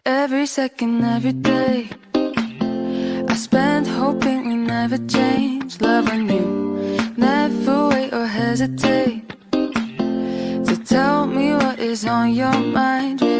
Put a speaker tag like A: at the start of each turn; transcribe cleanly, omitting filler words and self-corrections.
A: Every second, every day, I spend hoping we never change. Love on you, never wait or hesitate to tell me what is on your mind.